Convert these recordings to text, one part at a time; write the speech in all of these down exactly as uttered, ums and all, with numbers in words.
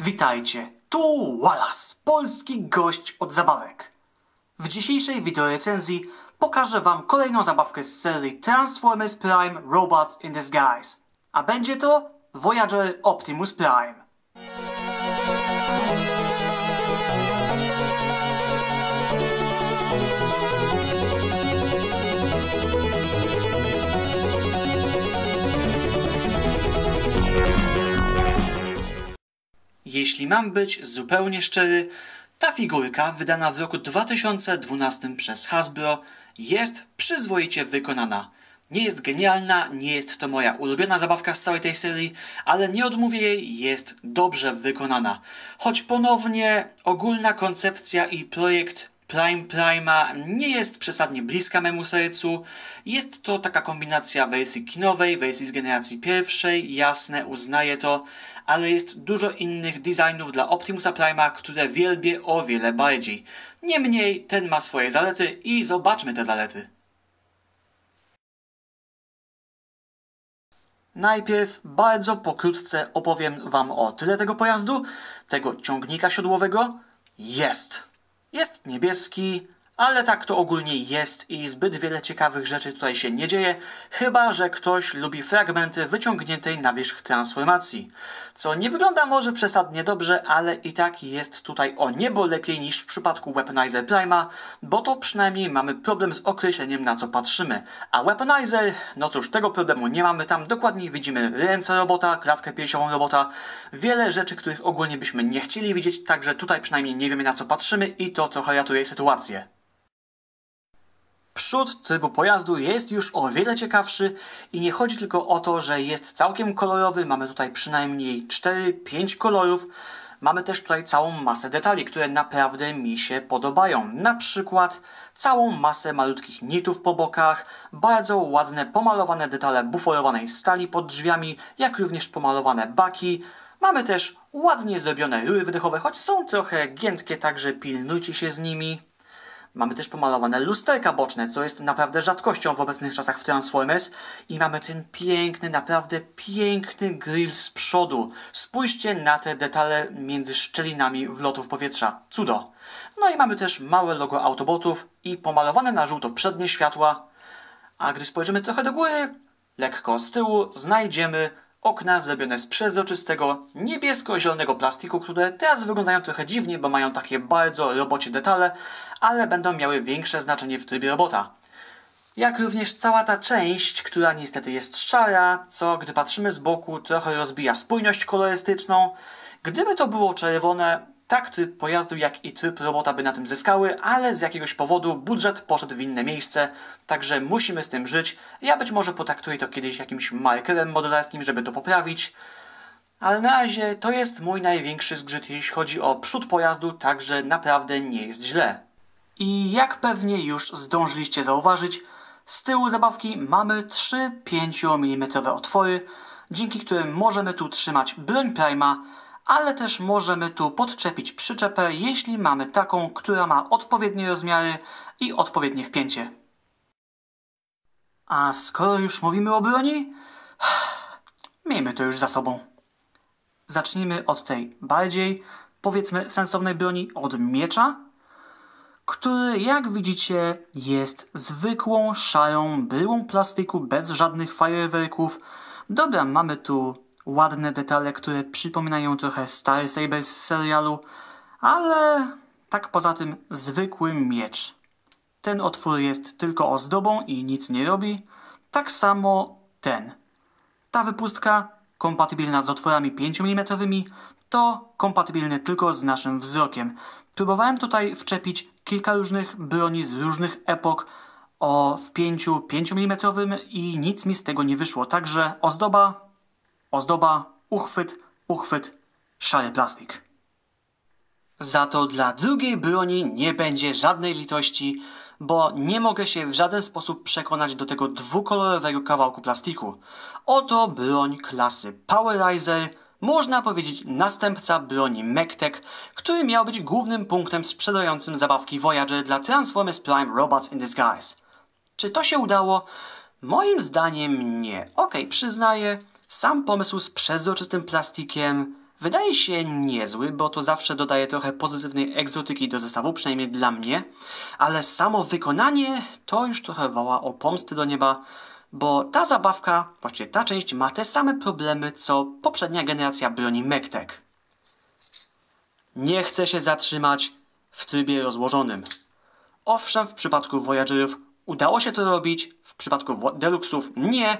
Witajcie, tu Wallace, polski gość od zabawek. W dzisiejszej wideorecenzji pokażę wam kolejną zabawkę z serii Transformers Prime Robots in Disguise. A będzie to Voyager Optimus Prime. Jeśli mam być zupełnie szczery, ta figurka, wydana w roku dwa tysiące dwunastym przez Hasbro, jest przyzwoicie wykonana. Nie jest genialna, nie jest to moja ulubiona zabawka z całej tej serii, ale nie odmówię jej, jest dobrze wykonana. Choć ponownie ogólna koncepcja i projekt Prime Prime'a nie jest przesadnie bliska memu sercu. Jest to taka kombinacja wersji kinowej, wersji z generacji pierwszej, jasne, uznaję to, ale jest dużo innych designów dla Optimusa Prime'a, które wielbię o wiele bardziej. Niemniej ten ma swoje zalety i zobaczmy te zalety. Najpierw bardzo pokrótce opowiem wam o tyle tego pojazdu, tego ciągnika siodłowego. Jest! Jest niebieski, ale tak to ogólnie jest i zbyt wiele ciekawych rzeczy tutaj się nie dzieje, chyba że ktoś lubi fragmenty wyciągniętej na wierzch transformacji. Co nie wygląda może przesadnie dobrze, ale i tak jest tutaj o niebo lepiej niż w przypadku Weaponizer Prime'a, bo to przynajmniej mamy problem z określeniem, na co patrzymy. A Weaponizer, no cóż, tego problemu nie mamy, tam dokładniej widzimy ręce robota, klatkę piersiową robota, wiele rzeczy, których ogólnie byśmy nie chcieli widzieć, także tutaj przynajmniej nie wiemy, na co patrzymy i to trochę ratuje sytuację. Przód trybu pojazdu jest już o wiele ciekawszy i nie chodzi tylko o to, że jest całkiem kolorowy, mamy tutaj przynajmniej cztery pięć kolorów, mamy też tutaj całą masę detali, które naprawdę mi się podobają. Na przykład całą masę malutkich nitów po bokach, bardzo ładne pomalowane detale buforowanej stali pod drzwiami, jak również pomalowane baki. Mamy też ładnie zrobione rury wydechowe, choć są trochę giętkie, także pilnujcie się z nimi. Mamy też pomalowane lusterka boczne, co jest naprawdę rzadkością w obecnych czasach w Transformers. I mamy ten piękny, naprawdę piękny grill z przodu. Spójrzcie na te detale między szczelinami wlotów powietrza. Cudo! No i mamy też małe logo Autobotów i pomalowane na żółto przednie światła. A gdy spojrzymy trochę do góry, lekko z tyłu, znajdziemy okna zrobione z przezroczystego, niebiesko-zielonego plastiku, które teraz wyglądają trochę dziwnie, bo mają takie bardzo robocie detale, ale będą miały większe znaczenie w trybie robota. Jak również cała ta część, która niestety jest szara, co gdy patrzymy z boku trochę rozbija spójność kolorystyczną. Gdyby to było czerwone, tak tryb pojazdu jak i tryb robota by na tym zyskały, ale z jakiegoś powodu budżet poszedł w inne miejsce, także musimy z tym żyć. Ja być może potraktuję to kiedyś jakimś markerem modularskim, żeby to poprawić, ale na razie to jest mój największy zgrzyt, jeśli chodzi o przód pojazdu, także naprawdę nie jest źle. I jak pewnie już zdążyliście zauważyć, z tyłu zabawki mamy trzy pięciomilimetrowe otwory, dzięki którym możemy tu trzymać broń Prime'a, ale też możemy tu podczepić przyczepę, jeśli mamy taką, która ma odpowiednie rozmiary i odpowiednie wpięcie. A skoro już mówimy o broni, miejmy to już za sobą. Zacznijmy od tej bardziej, powiedzmy, sensownej broni, od miecza, który, jak widzicie, jest zwykłą, szarą bryłą plastiku bez żadnych fajerwerków. Dobra, mamy tu ładne detale, które przypominają trochę Star Saber z serialu, ale tak poza tym zwykły miecz. Ten otwór jest tylko ozdobą i nic nie robi. Tak samo ten. Ta wypustka, kompatybilna z otworami pięciomilimetrowymi, to kompatybilny tylko z naszym wzrokiem. Próbowałem tutaj wczepić kilka różnych broni z różnych epok o wpięciu pięciomilimetrowym i nic mi z tego nie wyszło. Także ozdoba, ozdoba, uchwyt, uchwyt, szary plastik. Za to dla drugiej broni nie będzie żadnej litości, bo nie mogę się w żaden sposób przekonać do tego dwukolorowego kawałku plastiku. Oto broń klasy Powerizer, można powiedzieć następca broni MechTech, który miał być głównym punktem sprzedającym zabawki Voyager dla Transformers Prime Robots in Disguise. Czy to się udało? Moim zdaniem nie. Okej, przyznaję, sam pomysł z przezroczystym plastikiem wydaje się niezły, bo to zawsze dodaje trochę pozytywnej egzotyki do zestawu, przynajmniej dla mnie, ale samo wykonanie to już trochę woła o pomstę do nieba, bo ta zabawka, właściwie ta część, ma te same problemy co poprzednia generacja broni MechTech. Nie chce się zatrzymać w trybie rozłożonym. Owszem, w przypadku Voyagerów udało się to robić, w przypadku Deluxów nie.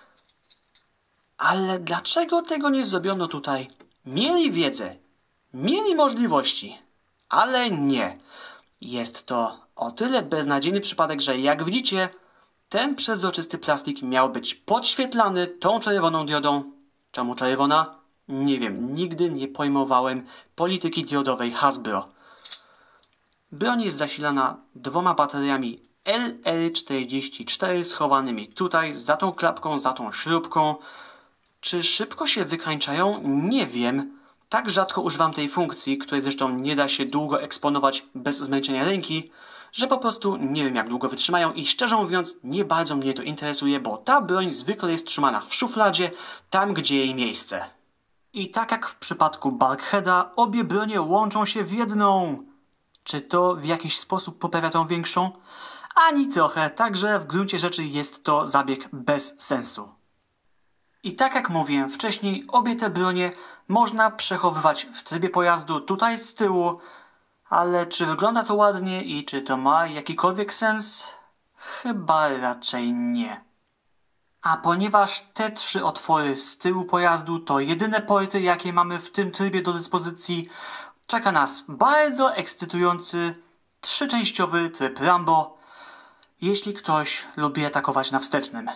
Ale dlaczego tego nie zrobiono tutaj? Mieli wiedzę, mieli możliwości, ale nie. Jest to o tyle beznadziejny przypadek, że jak widzicie, ten przezroczysty plastik miał być podświetlany tą czerwoną diodą. Czemu czerwona? Nie wiem, nigdy nie pojmowałem polityki diodowej Hasbro. Broń jest zasilana dwoma bateriami L R czterdzieści cztery schowanymi tutaj, za tą klapką, za tą śrubką. Czy szybko się wykańczają? Nie wiem. Tak rzadko używam tej funkcji, której zresztą nie da się długo eksponować bez zmęczenia ręki, że po prostu nie wiem jak długo wytrzymają i szczerze mówiąc nie bardzo mnie to interesuje, bo ta broń zwykle jest trzymana w szufladzie, tam gdzie jej miejsce. I tak jak w przypadku Bulkheada, obie bronie łączą się w jedną. Czy to w jakiś sposób poprawia tą większą? Ani trochę, także w gruncie rzeczy jest to zabieg bez sensu. I tak jak mówiłem wcześniej, obie te bronie można przechowywać w trybie pojazdu tutaj z tyłu, ale czy wygląda to ładnie i czy to ma jakikolwiek sens? Chyba raczej nie. A ponieważ te trzy otwory z tyłu pojazdu to jedyne porty, jakie mamy w tym trybie do dyspozycji, czeka nas bardzo ekscytujący, trzyczęściowy tryb Rambo, jeśli ktoś lubi atakować na wstecznym.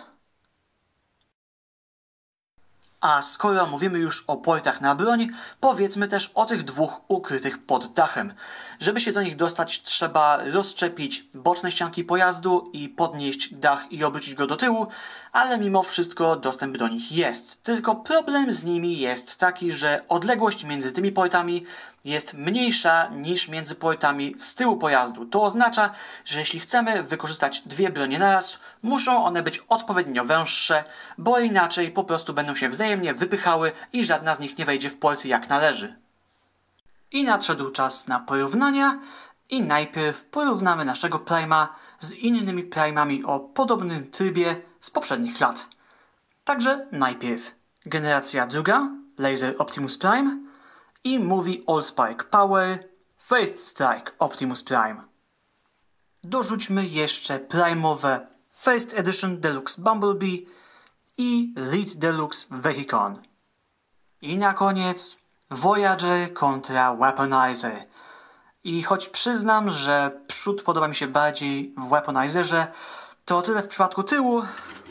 A skoro mówimy już o portach na broń, powiedzmy też o tych dwóch ukrytych pod dachem. Żeby się do nich dostać, trzeba rozszczepić boczne ścianki pojazdu i podnieść dach i obrócić go do tyłu, ale mimo wszystko dostęp do nich jest. Tylko problem z nimi jest taki, że odległość między tymi portami jest mniejsza niż między portami z tyłu pojazdu. To oznacza, że jeśli chcemy wykorzystać dwie bronie naraz, muszą one być odpowiednio węższe, bo inaczej po prostu będą się wzajemnie wypychały i żadna z nich nie wejdzie w porty jak należy. I nadszedł czas na porównania i najpierw porównamy naszego Prime'a z innymi Prime'ami o podobnym trybie z poprzednich lat. Także najpierw generacja druga, Laser Optimus Prime i Movie Allspark Power First Strike Optimus Prime. Dorzućmy jeszcze Prime'owe First Edition Deluxe Bumblebee i Lead Deluxe Vehicon. I na koniec Voyager kontra Weaponizer. I choć przyznam, że przód podoba mi się bardziej w Weaponizerze, to tyle w przypadku tyłu.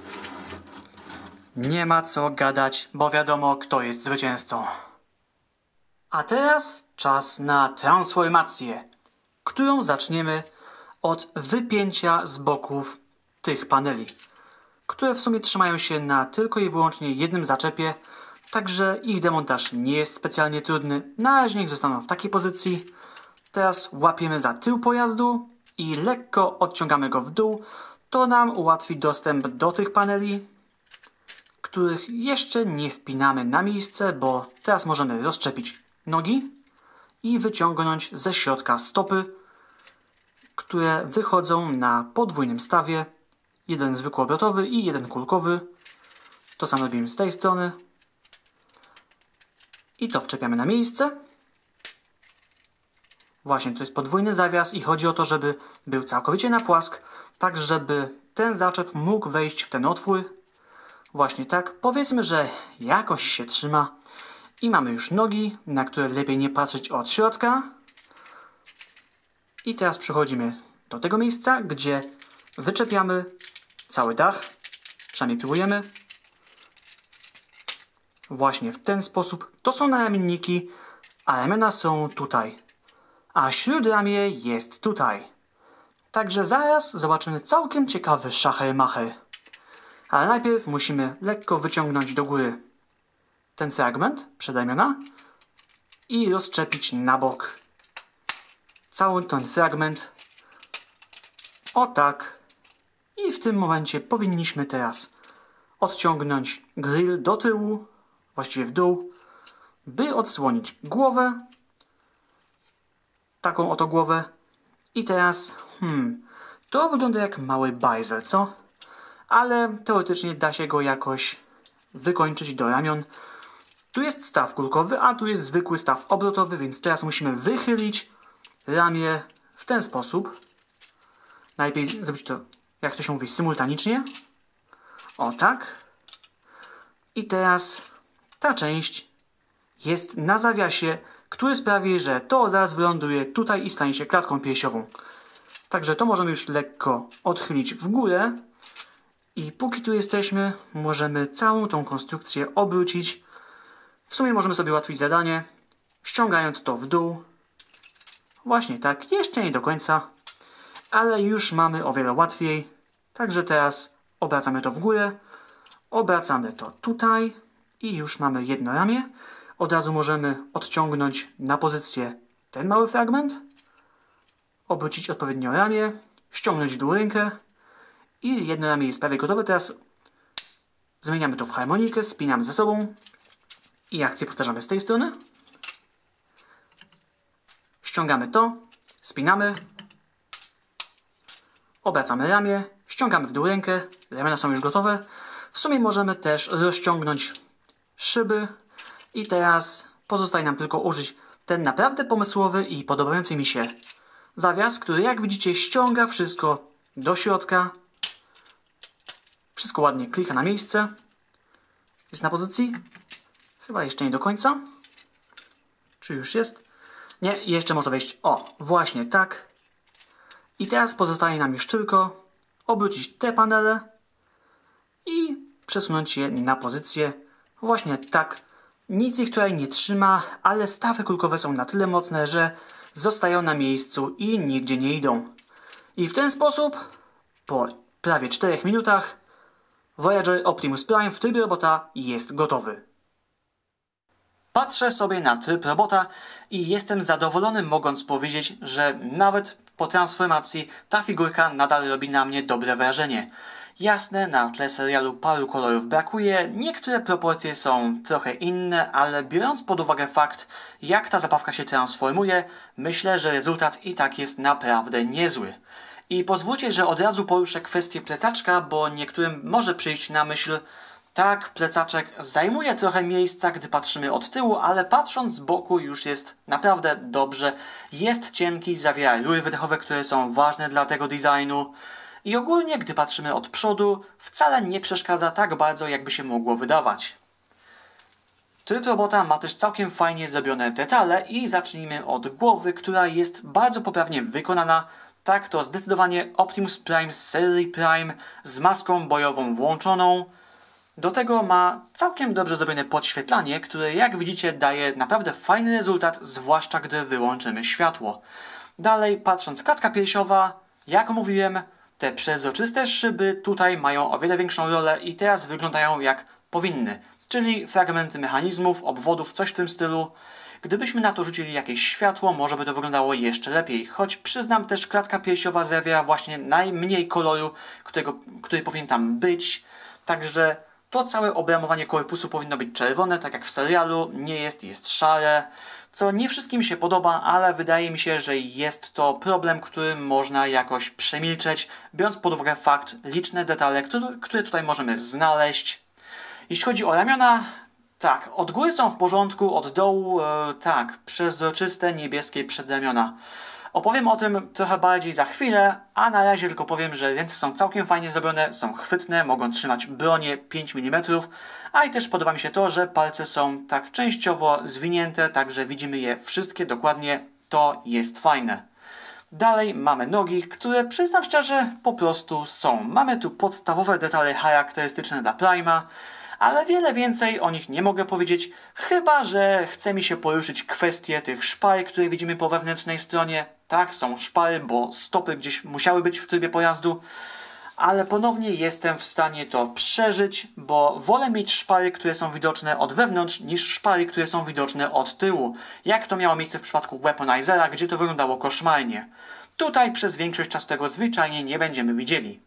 Nie ma co gadać, bo wiadomo kto jest zwycięzcą. A teraz czas na transformację, którą zaczniemy od wypięcia z boków tych paneli, które w sumie trzymają się na tylko i wyłącznie jednym zaczepie, także ich demontaż nie jest specjalnie trudny. Na razie niech zostaną w takiej pozycji. Teraz łapiemy za tył pojazdu i lekko odciągamy go w dół. To nam ułatwi dostęp do tych paneli, których jeszcze nie wpinamy na miejsce, bo teraz możemy rozczepić nogi i wyciągnąć ze środka stopy, które wychodzą na podwójnym stawie. Jeden zwykły obrotowy i jeden kulkowy. To samo robimy z tej strony. I to wczepiamy na miejsce. Właśnie, to jest podwójny zawias i chodzi o to, żeby był całkowicie na płask, tak żeby ten zaczep mógł wejść w ten otwór. Właśnie tak. Powiedzmy, że jakoś się trzyma. I mamy już nogi, na które lepiej nie patrzeć od środka. I teraz przechodzimy do tego miejsca, gdzie wyczepiamy cały dach. Przynajmniej próbujemy. Właśnie w ten sposób. To są naramienniki, a ramiona są tutaj. A śródramię jest tutaj. Także zaraz zobaczymy całkiem ciekawy szacher-macher. Ale najpierw musimy lekko wyciągnąć do góry ten fragment przedramiona i rozczepić na bok cały ten fragment. O tak. I w tym momencie powinniśmy teraz odciągnąć grill do tyłu, właściwie w dół, by odsłonić głowę. Taką oto głowę. I teraz, hmm, to wygląda jak mały bajzel, co? Ale teoretycznie da się go jakoś wykończyć do ramion. Tu jest staw kulkowy, a tu jest zwykły staw obrotowy, więc teraz musimy wychylić ramię w ten sposób. Najlepiej zrobić to, jak to się mówi, symultanicznie. O tak. I teraz ta część jest na zawiasie, który sprawi, że to zaraz wyląduje tutaj i stanie się klatką piersiową. Także to możemy już lekko odchylić w górę. I póki tu jesteśmy, możemy całą tą konstrukcję obrócić. W sumie możemy sobie ułatwić zadanie, ściągając to w dół. Właśnie tak, jeszcze nie do końca, ale już mamy o wiele łatwiej. Także teraz obracamy to w górę, obracamy to tutaj i już mamy jedno ramię. Od razu możemy odciągnąć na pozycję ten mały fragment, obrócić odpowiednio ramię, ściągnąć w dół rękę i jedno ramię jest prawie gotowe. Teraz zmieniamy to w harmonikę, spinamy ze sobą i akcję powtarzamy z tej strony. Ściągamy to, spinamy, obracamy ramię, ściągamy w dół rękę, ramiona są już gotowe. W sumie możemy też rozciągnąć szyby i teraz pozostaje nam tylko użyć ten naprawdę pomysłowy i podobający mi się zawias, który jak widzicie ściąga wszystko do środka. Wszystko ładnie klika na miejsce. Jest na pozycji? Chyba jeszcze nie do końca. Czy już jest? Nie, jeszcze może wejść. O, właśnie tak. I teraz pozostaje nam już tylko obrócić te panele i przesunąć je na pozycję właśnie tak. Nic ich tutaj nie trzyma, ale stawy kulkowe są na tyle mocne, że zostają na miejscu i nigdzie nie idą. I w ten sposób po prawie czterech minutach Voyager Optimus Prime w trybie robota jest gotowy. Patrzę sobie na tryb robota i jestem zadowolony, mogąc powiedzieć, że nawet po transformacji ta figurka nadal robi na mnie dobre wrażenie. Jasne, na tle serialu paru kolorów brakuje, niektóre proporcje są trochę inne, ale biorąc pod uwagę fakt, jak ta zabawka się transformuje, myślę, że rezultat i tak jest naprawdę niezły. I pozwólcie, że od razu poruszę kwestię plecaczka, bo niektórym może przyjść na myśl, tak, plecaczek zajmuje trochę miejsca, gdy patrzymy od tyłu, ale patrząc z boku już jest naprawdę dobrze. Jest cienki, zawiera rury wydechowe, które są ważne dla tego designu. I ogólnie, gdy patrzymy od przodu, wcale nie przeszkadza tak bardzo, jakby się mogło wydawać. Tryb robota ma też całkiem fajnie zrobione detale i zacznijmy od głowy, która jest bardzo poprawnie wykonana. Tak, to zdecydowanie Optimus Prime z serii Prime z maską bojową włączoną. Do tego ma całkiem dobrze zrobione podświetlanie, które jak widzicie daje naprawdę fajny rezultat, zwłaszcza gdy wyłączymy światło. Dalej, patrząc klatka piersiowa, jak mówiłem, te przezroczyste szyby tutaj mają o wiele większą rolę i teraz wyglądają jak powinny, czyli fragmenty mechanizmów, obwodów, coś w tym stylu. Gdybyśmy na to rzucili jakieś światło, może by to wyglądało jeszcze lepiej, choć przyznam też, klatka piersiowa zawiera właśnie najmniej koloru, którego, który powinien tam być, także to całe obramowanie korpusu powinno być czerwone, tak jak w serialu, nie jest, jest szare, co nie wszystkim się podoba, ale wydaje mi się, że jest to problem, który można jakoś przemilczeć, biorąc pod uwagę fakt, liczne detale, które, które tutaj możemy znaleźć. Jeśli chodzi o ramiona, tak, od góry są w porządku, od dołu, e, tak, przezroczyste niebieskie przedramiona. Opowiem o tym trochę bardziej za chwilę, a na razie tylko powiem, że ręce są całkiem fajnie zrobione, są chwytne, mogą trzymać bronię pięć milimetrów, a i też podoba mi się to, że palce są tak częściowo zwinięte, także widzimy je wszystkie dokładnie, to jest fajne. Dalej mamy nogi, które przyznam szczerze po prostu są. Mamy tu podstawowe detale charakterystyczne dla Prime'a, ale wiele więcej o nich nie mogę powiedzieć, chyba że chce mi się poruszyć kwestię tych szpar, które widzimy po wewnętrznej stronie. Tak, są szpary, bo stopy gdzieś musiały być w trybie pojazdu, ale ponownie jestem w stanie to przeżyć, bo wolę mieć szpary, które są widoczne od wewnątrz, niż szpary, które są widoczne od tyłu, jak to miało miejsce w przypadku Weaponizera, gdzie to wyglądało koszmarnie. Tutaj przez większość czasu tego zwyczajnie nie będziemy widzieli.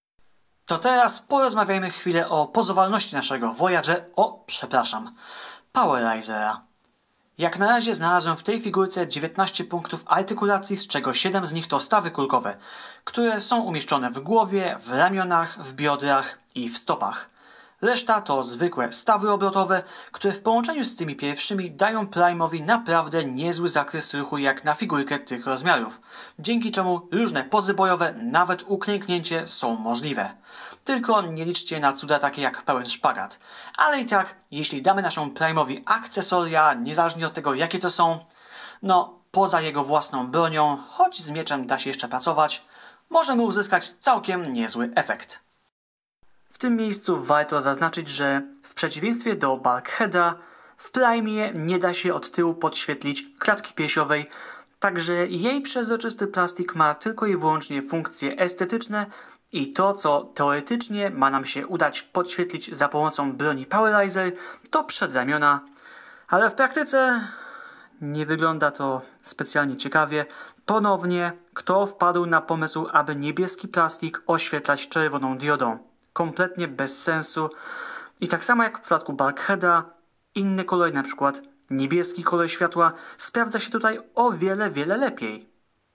To teraz porozmawiajmy chwilę o pozowalności naszego Voyager. O, przepraszam. Powerizera. Jak na razie znalazłem w tej figurce dziewiętnaście punktów artykulacji, z czego siedem z nich to stawy kulkowe, które są umieszczone w głowie, w ramionach, w biodrach i w stopach. Reszta to zwykłe stawy obrotowe, które w połączeniu z tymi pierwszymi dają Prime'owi naprawdę niezły zakres ruchu jak na figurkę tych rozmiarów, dzięki czemu różne pozy bojowe, nawet uklęknięcie są możliwe. Tylko nie liczcie na cuda takie jak pełen szpagat. Ale i tak, jeśli damy naszemu Prime'owi akcesoria, niezależnie od tego jakie to są, no poza jego własną bronią, choć z mieczem da się jeszcze pracować, możemy uzyskać całkiem niezły efekt. W tym miejscu warto zaznaczyć, że w przeciwieństwie do Bulkheada w Prime'ie nie da się od tyłu podświetlić klatki piersiowej, także jej przezroczysty plastik ma tylko i wyłącznie funkcje estetyczne i to, co teoretycznie ma nam się udać podświetlić za pomocą broni Powerizer, to przedramiona, ale w praktyce nie wygląda to specjalnie ciekawie. Ponownie, kto wpadł na pomysł, aby niebieski plastik oświetlać czerwoną diodą? Kompletnie bez sensu. I tak samo jak w przypadku Bulkheada, inny kolor, na przykład niebieski kolor światła, sprawdza się tutaj o wiele, wiele lepiej.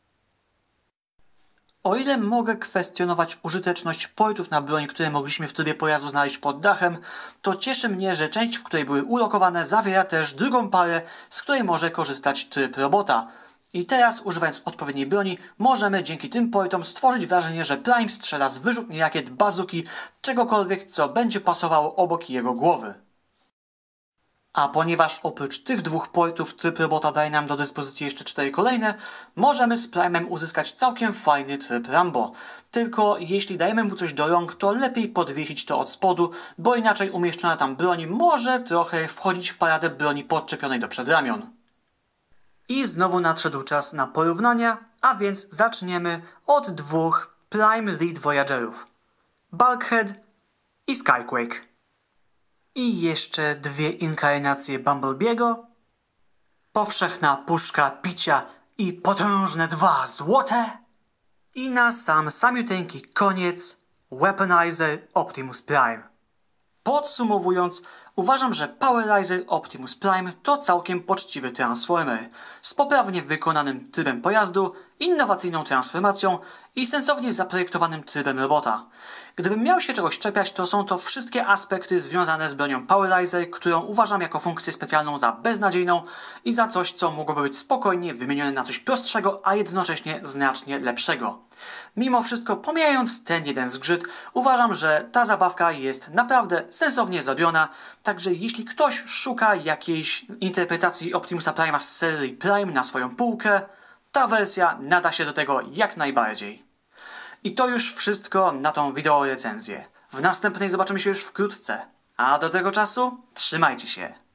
O ile mogę kwestionować użyteczność portów na broń, które mogliśmy w trybie pojazdu znaleźć pod dachem, to cieszy mnie, że część, w której były ulokowane, zawiera też drugą parę, z której może korzystać tryb robota. I teraz, używając odpowiedniej broni, możemy dzięki tym portom stworzyć wrażenie, że Prime strzela z wyrzutni rakiet, bazuki, czegokolwiek, co będzie pasowało obok jego głowy. A ponieważ oprócz tych dwóch portów tryb robota daje nam do dyspozycji jeszcze cztery kolejne, możemy z Prime'em uzyskać całkiem fajny tryb Rambo. Tylko jeśli dajemy mu coś do rąk, to lepiej podwiesić to od spodu, bo inaczej umieszczona tam broń może trochę wchodzić w paradę broni podczepionej do przedramion. I znowu nadszedł czas na porównania, a więc zaczniemy od dwóch Prime Lead Voyagerów. Bulkhead i Skyquake. I jeszcze dwie inkarnacje Bumblebee'ego. Powszechna puszka picia i potężne dwa złote. I na sam samiuteńki koniec Weaponizer Optimus Prime. Podsumowując, uważam, że Powerizer Optimus Prime to całkiem poczciwy Transformer z poprawnie wykonanym trybem pojazdu, innowacyjną transformacją i sensownie zaprojektowanym trybem robota. Gdybym miał się czegoś czepiać, to są to wszystkie aspekty związane z bronią Powerizer, którą uważam jako funkcję specjalną za beznadziejną i za coś, co mogłoby być spokojnie wymienione na coś prostszego, a jednocześnie znacznie lepszego. Mimo wszystko, pomijając ten jeden zgrzyt, uważam, że ta zabawka jest naprawdę sensownie zrobiona, także jeśli ktoś szuka jakiejś interpretacji Optimusa Prime'a z serii Prime na swoją półkę, ta wersja nada się do tego jak najbardziej. I to już wszystko na tą wideo recenzję. W następnej zobaczymy się już wkrótce. A do tego czasu trzymajcie się.